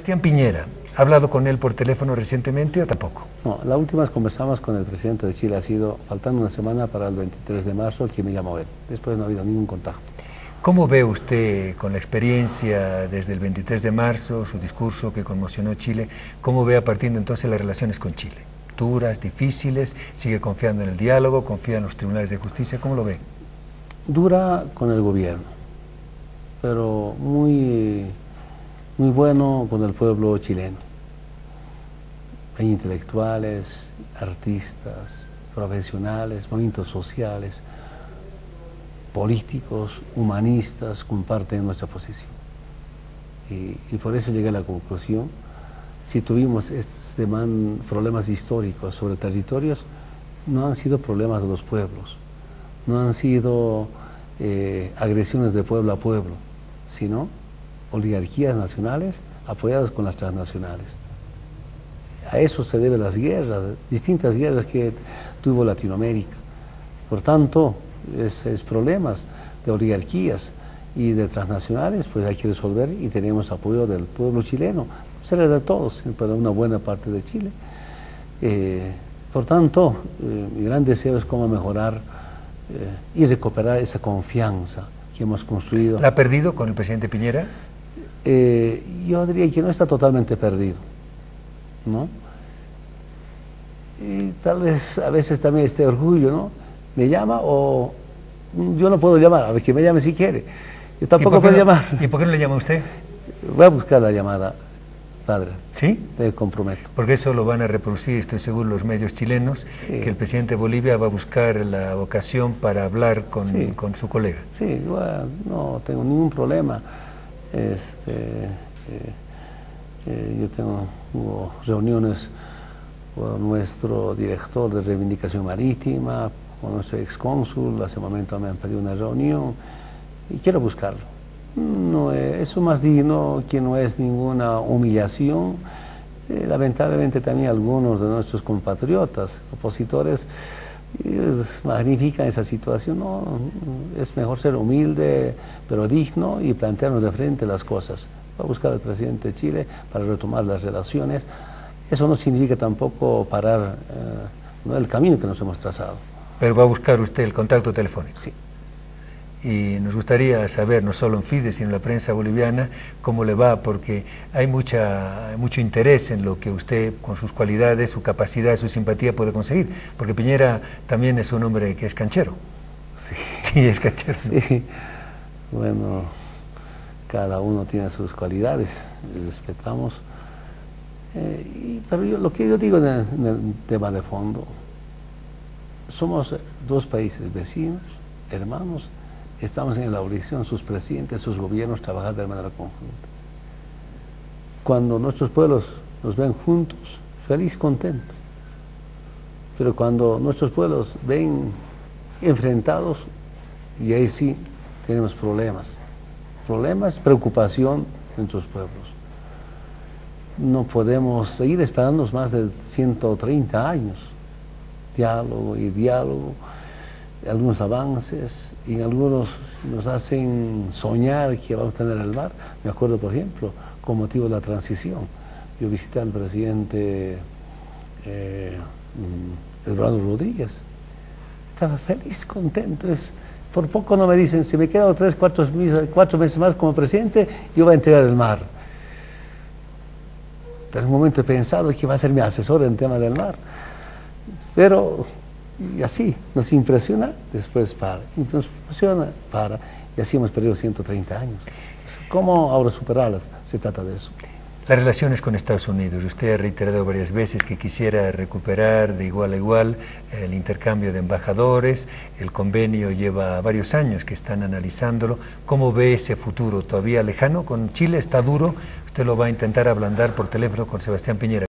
Sebastián Piñera, ¿ha hablado con él por teléfono recientemente o tampoco? No, la última vez conversamos con el presidente de Chile, ha sido faltando una semana para el 23 de marzo, que me llamó él. Después no ha habido ningún contacto. ¿Cómo ve usted, con la experiencia desde el 23 de marzo, su discurso que conmocionó Chile, cómo ve a partir de entonces las relaciones con Chile? ¿Duras, difíciles? ¿Sigue confiando en el diálogo? ¿Confía en los tribunales de justicia? ¿Cómo lo ve? Dura con el gobierno, pero muy bueno con el pueblo chileno. Hay intelectuales, artistas, profesionales, movimientos sociales, políticos, humanistas, comparten nuestra posición. Y por eso llegué a la conclusión, si tuvimos estos problemas históricos sobre territorios, no han sido problemas de los pueblos, no han sido agresiones de pueblo a pueblo, sino oligarquías nacionales apoyadas con las transnacionales. A eso se deben las guerras, distintas guerras que tuvo Latinoamérica. Por tanto, esos problemas de oligarquías y de transnacionales, pues hay que resolver y tenemos apoyo del pueblo chileno, no será de todos, pero de una buena parte de Chile. Por tanto, mi gran deseo es cómo mejorar y recuperar esa confianza que hemos construido. ¿La ha perdido con el presidente Piñera? Yo diría que no está totalmente perdido, ¿no? Y tal vez a veces también este orgullo, ¿no? Me llama o yo no puedo llamar, a ver que me llame si quiere. Yo tampoco puedo llamar. ¿Y por qué no le llama a usted? Voy a buscar la llamada, padre. ¿Sí? Me comprometo. Porque eso lo van a reproducir, estoy seguro, los medios chilenos, sí, que el presidente de Bolivia va a buscar la ocasión para hablar con, sí, con su colega. Sí, bueno, no tengo ningún problema. Yo hubo reuniones con nuestro director de reivindicación marítima, con nuestro excónsul, hace un momento me han pedido una reunión y quiero buscarlo. No, eso más digno que no es ninguna humillación. Lamentablemente también algunos de nuestros compatriotas, opositores, magnifican esa situación. No, es mejor ser humilde, pero digno y plantearnos de frente las cosas. Va a buscar al presidente de Chile para retomar las relaciones. Eso no significa tampoco parar el camino que nos hemos trazado. Pero va a buscar usted el contacto telefónico. Sí. Y nos gustaría saber, no solo en Fides, sino en la prensa boliviana, cómo le va, porque hay mucho interés en lo que usted, con sus cualidades, su capacidad, su simpatía, puede conseguir. Porque Piñera también es un hombre que es canchero. Sí, sí, es canchero. Sí. Bueno, cada uno tiene sus cualidades, les respetamos. Pero lo que yo digo en el tema de fondo, somos dos países vecinos, hermanos, estamos en la obligación, sus presidentes, sus gobiernos, trabajar de manera conjunta. Cuando nuestros pueblos nos ven juntos, feliz, contentos. Pero cuando nuestros pueblos ven enfrentados, y ahí sí tenemos problemas, preocupación de nuestros pueblos. No podemos seguir esperando más de 130 años, diálogo y diálogo, algunos avances, y algunos nos hacen soñar que vamos a tener el mar. Me acuerdo, por ejemplo, con motivo de la transición, yo visité al presidente Eduardo Rodríguez, estaba feliz, contento. Por poco no me dicen, si me quedo 4 meses más como presidente, yo voy a entregar el mar. En un momento he pensado que va a ser mi asesor en el tema del mar, pero y así nos impresiona, después para, nos impresiona, para, y así hemos perdido 130 años. Entonces, ¿cómo ahora superarlas? Se trata de eso. Las relaciones con Estados Unidos, usted ha reiterado varias veces que quisiera recuperar de igual a igual el intercambio de embajadores, el convenio lleva varios años que están analizándolo. ¿Cómo ve ese futuro? ¿Todavía lejano? ¿Con Chile está duro? ¿Usted lo va a intentar ablandar por teléfono con Sebastián Piñera?